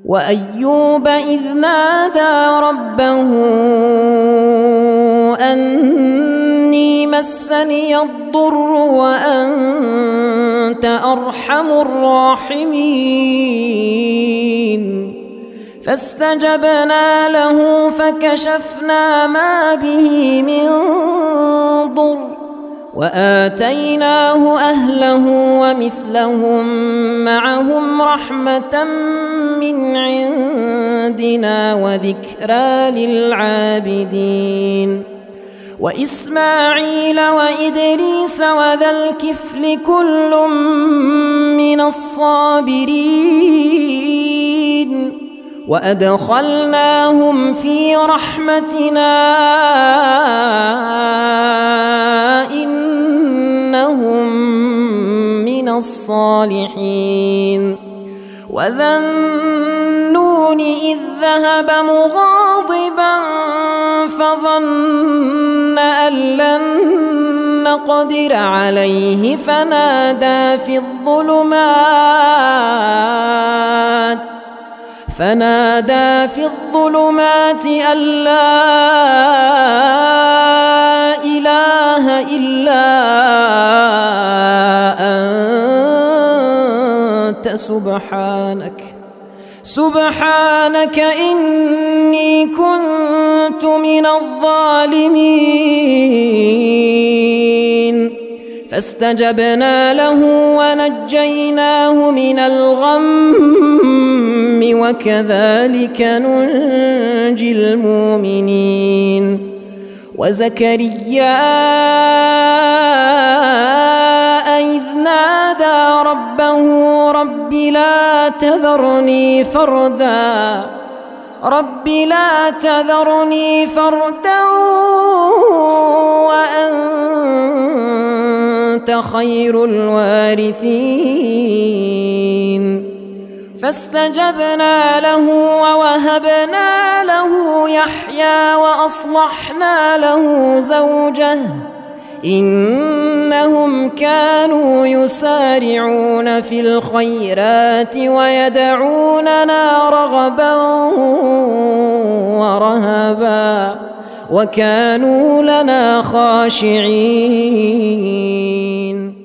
وأيوب إذ نادى ربه أني مسني الضر وأنت أرحم الراحمين فاستجبنا له فكشفنا ما به من ضر وآتيناه أهله ومثلهم معهم رحمة من عندنا وذكرى للعابدين وإسماعيل وإدريس وذا الكفل كل من الصابرين وأدخلناهم في رحمتنا إنهم من الصالحين وذا النون إذ ذهب مغاضبا فظن أن لن نقدر عليه فنادى في الظلمات أن لا إله إلا أنت سبحانك إني كنت من الظالمين فاستجبنا له ونجيناه من الغم وكذلك ننجي المؤمنين وزكريا إذ نادى ربه رب لا تذرني فردا وأنت خير الوارثين فاستجبنا له ووهبنا له يحيى وأصلحنا له زوجه إنهم كانوا يسارعون في الخيرات ويدعوننا رغبا ورهبا وكانوا لنا خاشعين.